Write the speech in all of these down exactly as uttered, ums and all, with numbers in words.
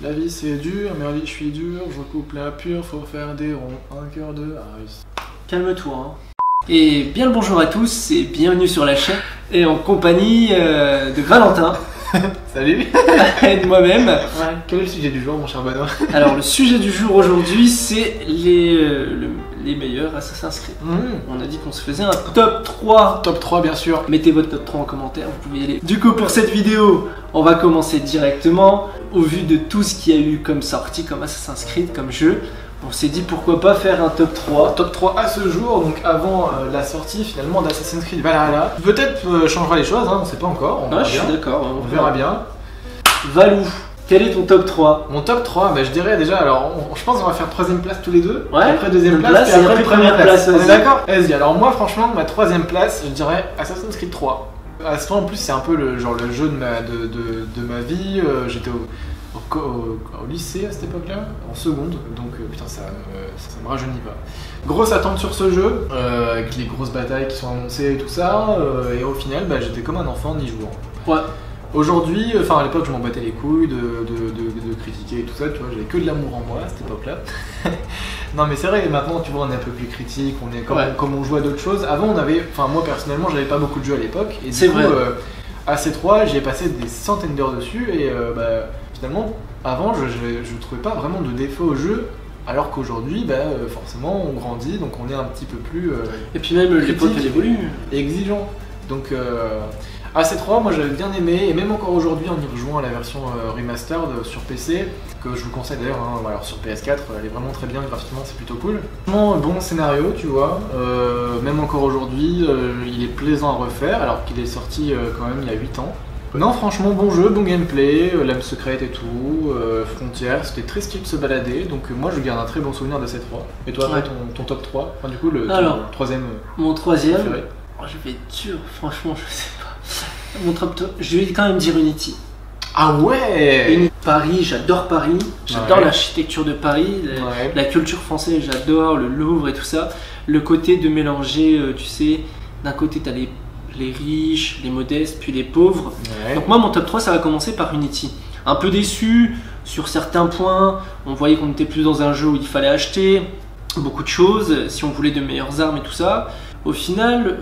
La vie c'est dur, merde je suis dur, je coupe la pure, faut faire des ronds, un cœur de Harris. Calme-toi. Hein. Et bien le bonjour à tous et bienvenue sur la chaîne et en compagnie euh, de Valentin. Salut. Et de moi-même. Ouais. Quel est le sujet du jour mon cher Benoît? Alors le sujet du jour aujourd'hui c'est les, euh, le, les meilleurs Assassin's Creed. Mmh. On a dit qu'on se faisait un top trois. Top trois bien sûr. Mettez votre top trois en commentaire, vous pouvez y aller. Du coup pour cette vidéo, on va commencer directement. Au vu de tout ce qu'il y a eu comme sortie, comme Assassin's Creed, comme jeu, on s'est dit pourquoi pas faire un top trois. Top trois à ce jour, donc avant euh, la sortie finalement d'Assassin's Creed Valhalla. Peut-être euh, changera les choses, hein, on sait pas encore. On ah, je suis d'accord. On, on verra bien. Valou, quel est ton top trois? Mon top trois, bah, je dirais déjà, alors on, je pense qu'on va faire troisième place tous les deux. Ouais. Après deuxième place, place et après, après première place. place on est d'accord? Vas-y, alors moi franchement, ma troisième place, je dirais Assassin's Creed trois. À ce moment en plus, c'est un peu le, genre, le jeu de ma, de, de, de ma vie. Euh, J'étais au. Au, au, au lycée à cette époque-là, en seconde, donc euh, putain ça, euh, ça, ça me rajeunit pas. Grosse attente sur ce jeu, euh, avec les grosses batailles qui sont annoncées et tout ça, euh, et au final bah, j'étais comme un enfant y jouant. Ouais. Aujourd'hui, enfin à l'époque je m'en battais les couilles de, de, de, de critiquer et tout ça, tu vois, j'avais que de l'amour en moi à cette époque-là. Non mais c'est vrai, maintenant tu vois on est un peu plus critique, on est comme, ouais. comme on joue à d'autres choses. Avant on avait, enfin moi personnellement j'avais pas beaucoup de jeux à l'époque, et du coup euh, à C trois j'ai passé des centaines d'heures dessus et euh, bah finalement, avant, je, je, je trouvais pas vraiment de défaut au jeu, alors qu'aujourd'hui, bah, forcément, on grandit, donc on est un petit peu plus. Euh, et puis même l'époque elle évolue. Exigeant. Donc, euh, A C trois, moi j'avais bien aimé, et même encore aujourd'hui, en y rejoignant à la version euh, remastered sur P C, que je vous conseille d'ailleurs, hein, alors sur P S quatre, elle est vraiment très bien, graphiquement, c'est plutôt cool. Vraiment, bon scénario, tu vois, euh, même encore aujourd'hui, euh, il est plaisant à refaire, alors qu'il est sorti euh, quand même il y a huit ans. Non, franchement, bon jeu, bon gameplay, euh, l'âme secrète et tout, euh, frontière, c'était très stylé de se balader, donc euh, moi je garde un très bon souvenir de ces trois. Et toi, ouais. ton, ton top trois, enfin du coup, le, Alors, ton troisième. Mon troisième, oh, je vais être dur, franchement, je sais pas. Mon top trois, je vais quand même dire Unity. Ah ouais Unity, Paris, j'adore Paris, j'adore ouais. l'architecture de Paris, la, ouais. la culture française, j'adore, le Louvre et tout ça. Le côté de mélanger, euh, tu sais, d'un côté t'as les les riches, les modestes, puis les pauvres. Ouais. Donc moi mon top trois ça va commencer par Unity. Un peu déçu sur certains points, on voyait qu'on était plus dans un jeu où il fallait acheter beaucoup de choses, si on voulait de meilleures armes et tout ça. Au final,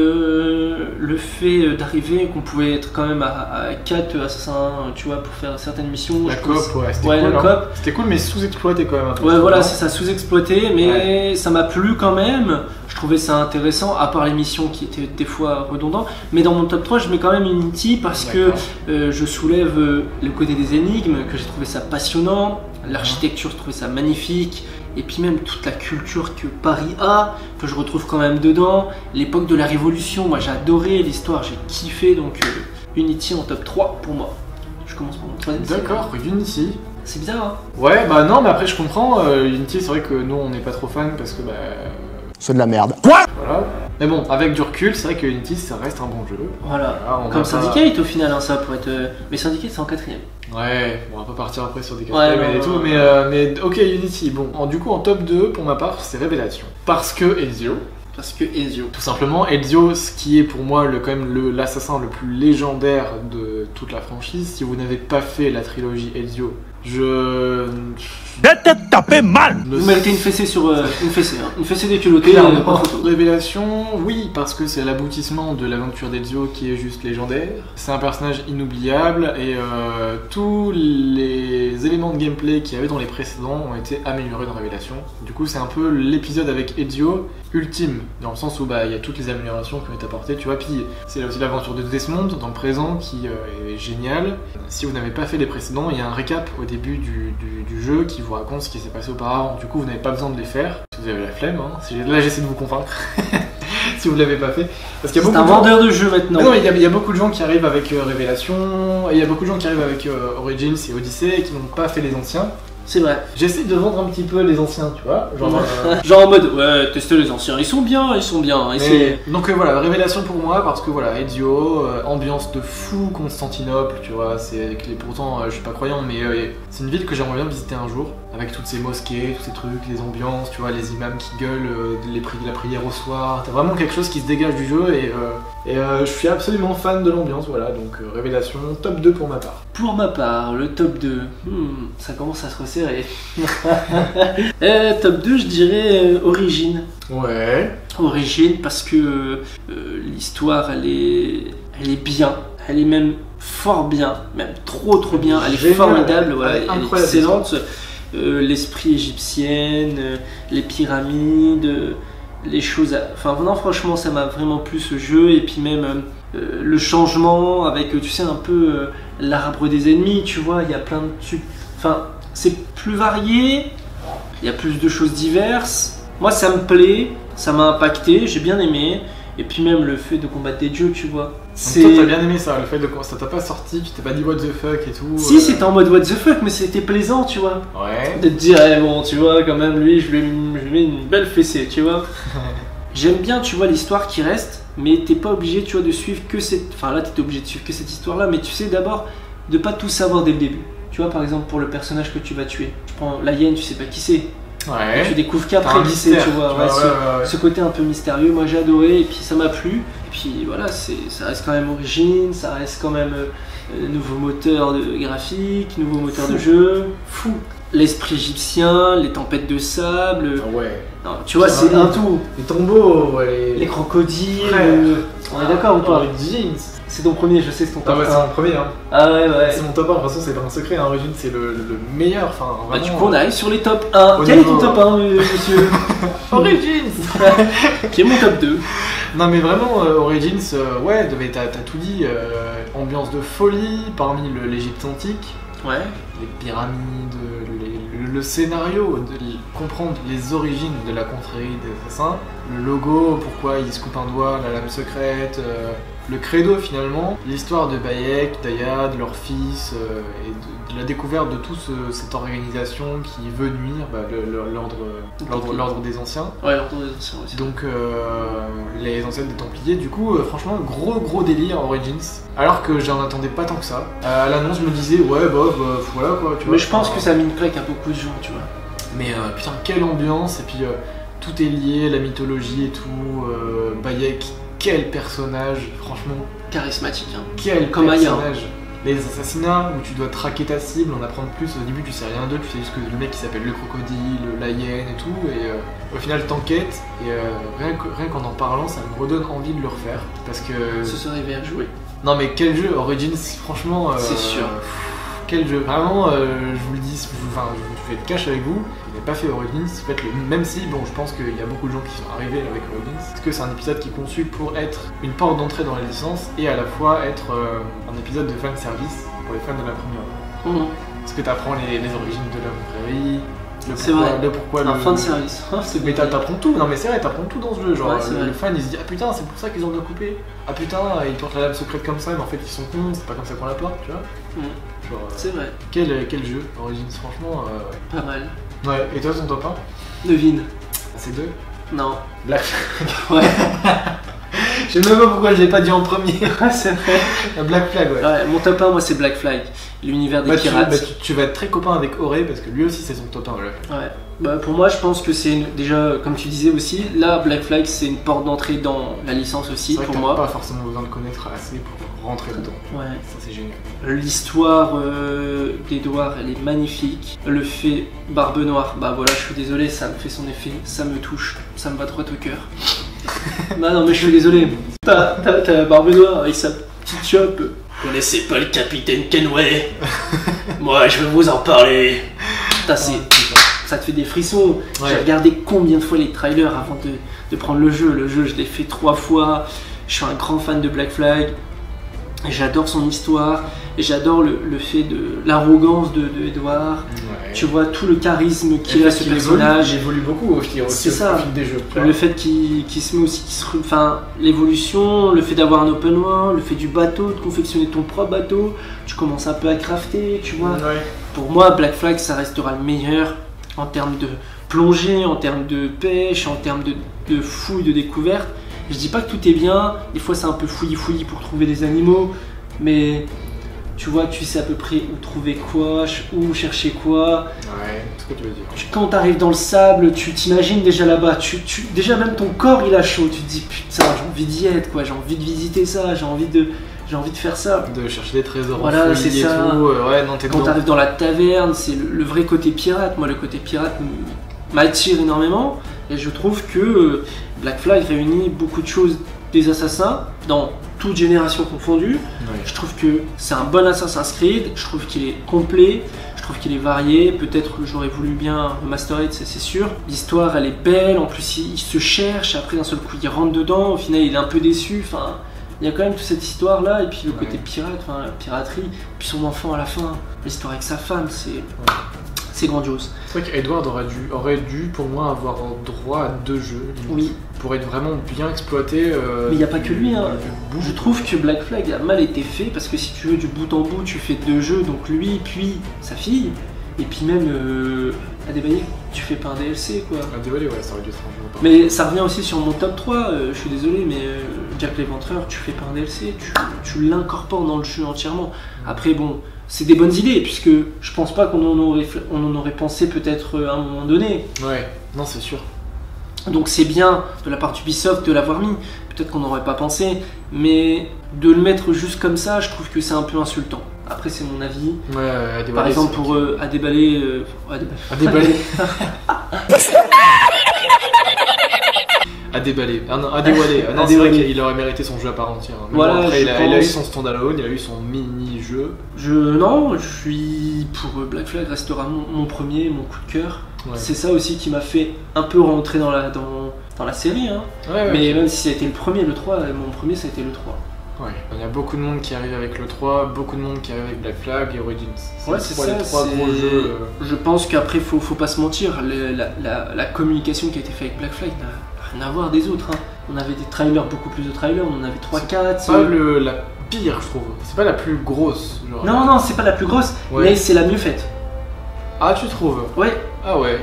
euh, le fait d'arriver qu'on pouvait être quand même à, à quatre assassins, tu vois, pour faire certaines missions. La coop, ouais, c'était ouais, cool. Hein. Coop. C'était cool, mais sous-exploité quand même. Un peu ouais, voilà, c'est ça, sous-exploité, mais ouais. ça m'a plu quand même. Je trouvais ça intéressant, à part les missions qui étaient des fois redondantes. Mais dans mon top trois, je mets quand même Unity parce que euh, je soulève euh, le côté des énigmes, que j'ai trouvé ça passionnant. L'architecture, je trouvais ça magnifique. Et puis même toute la culture que Paris a, que je retrouve quand même dedans. L'époque de la Révolution, moi j'ai adoré l'histoire, j'ai kiffé. Donc euh, Unity en top trois pour moi. Je commence par mon troisième. D'accord, Unity. C'est bizarre hein. Ouais, bah non, mais après je comprends. Euh, Unity, c'est vrai que nous on n'est pas trop fans parce que bah... c'est de la merde. Voilà. Mais bon, avec du recul, c'est vrai que Unity, ça reste un bon jeu. Voilà. voilà Comme Syndicate pas... au final, hein, ça pourrait être. Mais Syndicate, c'est en quatrième. Ouais, bon, on va pas partir après sur des quatrièmes ouais, et tout, mais, euh, mais ok, Unity. Bon, en, du coup, en top deux, pour ma part, c'est Révélation. Parce que Ezio. Parce que Ezio. Tout simplement, Ezio, ce qui est pour moi le, quand même le, l'assassin le plus légendaire de toute la franchise. Si vous n'avez pas fait la trilogie Ezio, je. Je t'ai tapé mal. Vous méritez une fessée sur euh, une fessée, hein. Une fessée déculottée. Euh, Révélation, oui, parce que c'est l'aboutissement de l'aventure d'Ezio qui est juste légendaire. C'est un personnage inoubliable et euh, tous les éléments de gameplay qu'il y avait dans les précédents ont été améliorés dans Révélation. Du coup, c'est un peu l'épisode avec Ezio ultime, dans le sens où bah il y a toutes les améliorations qui ont été apportées, tu vois. Puis c'est aussi l'aventure de Desmond dans le présent qui euh, est génial. Si vous n'avez pas fait les précédents, il y a un récap au début du, du, du jeu qui vous raconte ce qui s'est passé auparavant. Du coup, vous n'avez pas besoin de les faire si vous avez la flemme. Hein. Là, j'essaie de vous convaincre. Si vous l'avez pas fait. Parce qu'il y a c'est un vendeur de jeux maintenant. Mais non, il y, a, il y a beaucoup de gens qui arrivent avec euh, Révélation, et il y a beaucoup de gens qui arrivent avec euh, Origins et Odyssey et qui n'ont pas fait les anciens. C'est vrai. J'essaie de vendre un petit peu les anciens, tu vois. Genre, euh... genre en mode, ouais, testez les anciens, ils sont bien, ils sont bien. Mais, donc euh, voilà, révélation pour moi, parce que voilà, Ezio, euh, ambiance de fou Constantinople, tu vois, c'est avec les... Pourtant, euh, je suis pas croyant, mais euh, c'est une ville que j'aimerais bien visiter un jour, avec toutes ces mosquées, tous ces trucs, les ambiances, tu vois, les imams qui gueulent, euh, les pri la prière au soir. T'as vraiment quelque chose qui se dégage du jeu, et, euh, et euh, je suis absolument fan de l'ambiance, voilà, donc euh, révélation, top deux pour ma part. Pour ma part, le top deux, hmm, ça commence à se resserrer. euh, top deux, je dirais euh, Origine. Ouais. Origine, parce que euh, l'histoire, elle est, elle est bien. Elle est même fort bien, même trop trop bien. Elle est Génial, formidable, elle, voilà, elle, elle est excellente. Euh, L'esprit égyptien, euh, les pyramides, euh, les choses. À... Enfin, non, franchement, ça m'a vraiment plu ce jeu. Et puis même euh, le changement avec, tu sais, un peu euh, l'arbre des ennemis, tu vois. Il y a plein de. Enfin, c'est plus varié. Il y a plus de choses diverses. Moi, ça me plaît. Ça m'a impacté. J'ai bien aimé. Et puis même le fait de combattre des dieux, tu vois. C'est... Toi, t'as bien aimé ça, le fait de ça t'a pas sorti, tu t'es pas dit what the fuck et tout. Si, euh... c'était en mode what the fuck, mais c'était plaisant, tu vois. Ouais. De te dire, eh, bon, tu vois, quand même, lui, je lui ai mis une belle fessée, tu vois. J'aime bien, tu vois, l'histoire qui reste, mais t'es pas obligé, tu vois, de suivre que cette. Enfin, là, t'étais obligé de suivre que cette histoire-là, mais tu sais d'abord de pas tout savoir dès le début. Tu vois, par exemple, pour le personnage que tu vas tuer. Je prends la hyène, tu sais pas qui c'est. Ouais. Et tu découvres qu'après qui c'est, tu vois. Tu ouais, vois ce, ouais, ouais, ouais. ce côté un peu mystérieux, moi j'ai adoré, et puis ça m'a plu. Et puis voilà, ça reste quand même Origine, ça reste quand même euh, nouveau moteur de graphique, nouveau moteur Fou. de jeu. Fou. L'esprit égyptien, les tempêtes de sable. Ah ouais. Non, tu vois, c'est un tout. Les tombeaux, ouais, les... les crocodiles. Euh... On est d'accord ou pas? Origins. C'est ton premier, je sais, c'est ton top ah ouais, un. c'est mon premier. Hein. Ah ouais, ouais. C'est mon top un, de toute façon, c'est pas un secret. Hein. Origins, c'est le, le meilleur. Enfin, vraiment, bah, du coup, on arrive sur les top un. Quel niveau... est ton top un, monsieur? Origins. Qui est mon top deux. Non, mais vraiment, euh, Origins, euh, ouais, t'as tout dit. Euh, ambiance de folie parmi l'Égypte antique. Ouais. Les pyramides, les, le, le scénario, de, de comprendre les origines de la confrérie des assassins, le logo, pourquoi ils se coupent un doigt, la lame secrète, euh, le credo finalement, l'histoire de Bayek, d'Ayad, leur fils, euh, et de, de la découverte de toute ce, cette organisation qui veut nuire, bah, l'ordre des anciens. Ouais, l'ordre des anciens aussi. Donc euh, les ancêtres des Templiers, du coup, euh, franchement, gros gros délire Origins. Alors que j'en attendais pas tant que ça. Euh, à l'annonce, je me disais, ouais, bah, bah voilà quoi. Tu vois, mais je pense que ça a mis une claque à beaucoup de gens, tu vois. Mais euh, putain, quelle ambiance, et puis euh, tout est lié, la mythologie et tout. Euh, Bayek, quel personnage, franchement. Charismatique, hein. Quel Comme personnage. Les assassinats où tu dois traquer ta cible, en apprendre plus. Au début, tu sais rien d'eux, tu sais juste que le mec qui s'appelle le crocodile, la hyène et tout. Et euh, au final, t'enquêtes. Et euh, rien qu'en en parlant, ça me redonne envie de le refaire. Parce que. Ce serait bien joué. Non, mais quel jeu, Origins, franchement. Euh, c'est sûr. Quel jeu, vraiment, euh, je vous le dis, je, enfin, je vais être cash avec vous, je n'ai pas fait Origins, faites-le, même si, bon, je pense qu'il y a beaucoup de gens qui sont arrivés avec Origins, parce que c'est un épisode qui est conçu pour être une porte d'entrée dans la licence, et à la fois être euh, un épisode de fan service pour les fans de la première. Mmh. Parce que tu apprends les, les origines de la confrérie, le pourquoi, vrai. le pourquoi, un le... fan service. Mais t'apprends tout, non mais c'est vrai, t'apprends tout dans ce jeu, genre ouais, le, le fan il se dit, ah putain, c'est pour ça qu'ils ont bien coupé, ah putain, ils portent la lame secrète comme ça, mais en fait ils sont cons, c'est pas comme ça qu'on la porte, tu vois. Mmh. Euh, c'est vrai. Quel, quel jeu, Origins, franchement. Euh, ouais. Pas mal. Ouais, et toi, ton top un? Devine. C'est deux? Non. Black Ouais. Je sais même pas pourquoi je l'ai pas dit en premier. C'est vrai. Black Flag, ouais. Ouais, mon top un, moi, c'est Black Flag. L'univers des bah, pirates. Tu, bah, tu, tu vas être très copain avec Auré parce que lui aussi, c'est son top un, Black Flag. Ouais. Bah, pour moi, je pense que c'est une... déjà, comme tu disais aussi, là, Black Flag, c'est une porte d'entrée dans la licence aussi, vrai pour que moi. Pas forcément besoin de connaître assez pour rentrer dedans. Ouais. Ça, c'est génial. L'histoire euh, d'Edouard, elle est magnifique. Le fait Barbe Noire, bah voilà, je suis désolé, ça me fait son effet, ça me touche, ça me va droit au cœur. Bah non, mais je suis désolé. T'as Barbe Noire avec sa petite chope. Vous connaissez pas le capitaine Kenway? Moi, je vais vous en parler. Putain, c'est... Ça te fait des frissons. Ouais. J'ai regardé combien de fois les trailers avant de, de prendre le jeu. Le jeu, je l'ai fait trois fois. Je suis un grand fan de Black Flag. J'adore son histoire. J'adore le, le fait de l'arrogance de, de Edouard. Ouais. Tu vois tout le charisme qu'il a ce personnage. Il évolue beaucoup, je dirais. C'est ça. Au fil des jeux. Le fait qu'il qu se met aussi, qu se, enfin l'évolution, le fait d'avoir un open world, le fait du bateau, de confectionner ton propre bateau. Tu commences un peu à crafter, tu vois. Ouais. pour moi, Black Flag, ça restera le meilleur en termes de plongée, en termes de pêche, en termes de, de fouille, de découverte. Je dis pas que tout est bien, des fois c'est un peu fouillis-fouillis pour trouver des animaux, mais tu vois, tu sais à peu près où trouver quoi, où chercher quoi. Ouais, c'est ce que tu veux dire. Quand tu arrives dans le sable, tu t'imagines déjà là-bas, tu, tu, déjà même ton corps il a chaud, tu te dis putain j'ai envie d'y être, quoi, j'ai envie de visiter ça, j'ai envie de, j'ai envie de faire ça. De chercher des trésors, voilà, c'est ça. Et tout. Ouais, non, t'es quand tu arrives dans la taverne, c'est le, le vrai côté pirate. Moi le côté pirate m'attire énormément et je trouve que Black Flag réunit beaucoup de choses des assassins dans toute génération confondue. Ouais. Je trouve que c'est un bon Assassin's Creed, je trouve qu'il est complet, je trouve qu'il est varié, peut-être que j'aurais voulu bien remasterer, c'est sûr. L'histoire elle est belle, en plus il, il se cherche, après d'un seul coup il rentre dedans, au final il est un peu déçu, enfin il y a quand même toute cette histoire là, et puis le côté ouais. pirate, enfin la piraterie, puis son enfant à la fin, l'histoire avec sa femme, c'est... Ouais. C'est grandiose. C'est vrai qu'Edward aurait dû, aurait dû pour moi avoir droit à deux jeux. Oui. Pour être vraiment bien exploité. Euh, Mais il n'y a pas que lui. Hein. Je trouve que Black Flag a mal été fait parce que si tu veux du bout en bout, tu fais deux jeux, donc lui, puis sa fille, et puis même euh, Adébáyé, tu fais pas un D L C quoi. Adébáyé, ouais, ça aurait dû être un jeu. Mais ça revient aussi sur mon top trois, euh, je suis désolé, mais euh, Jack l'Éventreur, tu fais pas un D L C, tu, tu l'incorpores dans le jeu entièrement. Après, bon. C'est des bonnes idées, puisque je pense pas qu'on en aurait, on en aurait pensé peut-être à un moment donné. Ouais, non c'est sûr. Donc c'est bien de la part d'Ubisoft de l'avoir mis, peut-être qu'on n'aurait pas pensé, mais de le mettre juste comme ça, je trouve que c'est un peu insultant. Après c'est mon avis. Ouais, euh, Adébáyé, par exemple pour euh, Adébáyé... Euh, Adébáyé. À déballer, ah non, à dévoiler. Ah non, c'est vrai qu'il aurait mérité son jeu à part entière. Mais voilà, bon, après, il a, pense... il a eu son standalone, il a eu son mini-jeu. Je non, je suis pour Black Flag restera mon, mon premier, mon coup de cœur. Ouais. C'est ça aussi qui m'a fait un peu rentrer dans la dans, dans la série. Hein. Ouais, ouais, mais okay. Même si ça a été le premier, le trois, mon premier ça a été le trois. Ouais, il y a beaucoup de monde qui arrive avec le trois, beaucoup de monde qui arrive avec Black Flag et Origins. Ouais, c'est ça. Les trois gros jeux. Je pense qu'après, faut, faut pas se mentir, le, la, la, la communication qui a été faite avec Black Flag n'a rien à voir des autres. Hein. On avait des trailers, beaucoup plus de trailers, on en avait trois quatre. C'est pas le, la pire, je trouve. C'est pas la plus grosse. Genre, non, non, c'est pas la plus grosse, ouais. Mais c'est la mieux faite. Ah, tu trouves? Ouais. Ah ouais.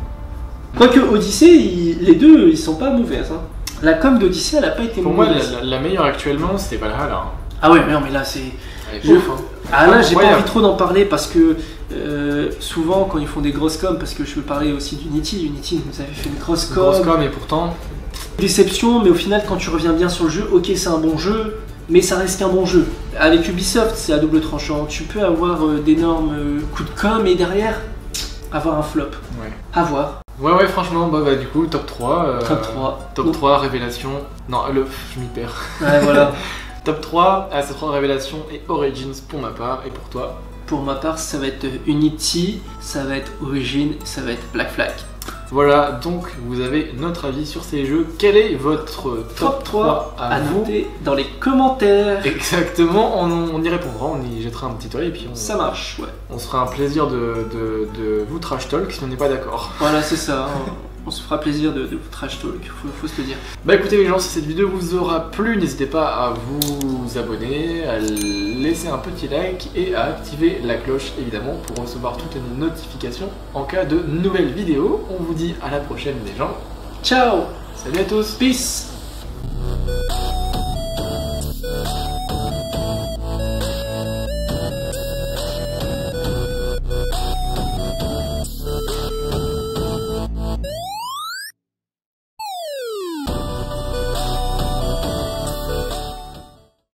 Quoique Odyssey, il, les deux, ils sont pas mauvaises. Hein. La com d'Odyssey, elle a pas été Pour mauvaise. Pour moi, la, la meilleure actuellement, c'était Valhalla. Hein. Ah ouais, mais non, mais là, c'est... Ouf, hein. Ah là, j'ai pas envie trop d'en parler parce que euh, souvent, quand ils font des grosses coms, parce que je veux parler aussi d'Unity, Unity nous avait fait une grosse com. Grosse com, et pourtant... Déception, mais au final, quand tu reviens bien sur le jeu, ok, c'est un bon jeu, mais ça reste qu'un bon jeu. Avec Ubisoft, c'est à double tranchant. Tu peux avoir euh, d'énormes euh, coups de com et derrière, avoir un flop. Ouais. À voir. Ouais, ouais, franchement, bah, bah du coup, top trois. Euh, top trois. Top Donc... trois, Révélation. Non, le, je m'y perds. Ouais, voilà. Top trois, Assassin's Creed Révélation et Origins pour ma part. Et pour toi? Pour ma part, ça va être Unity, ça va être Origins, ça va être Black Flag. Voilà, donc vous avez notre avis sur ces jeux. Quel est votre top, top trois à, à vous noter dans les commentaires? Exactement, on, on y répondra, on y jettera un petit œil et puis on, ça marche, ouais. On se fera un plaisir de, de, de vous trash talk si on n'est pas d'accord. Voilà, c'est ça. On se fera plaisir de, de vous trash talk, faut, faut se le dire. Bah écoutez les gens, si cette vidéo vous aura plu, n'hésitez pas à vous abonner, à laisser un petit like et à activer la cloche évidemment pour recevoir toutes les notifications en cas de nouvelles vidéos. On vous dit à la prochaine les gens. Ciao. Salut à tous. Peace.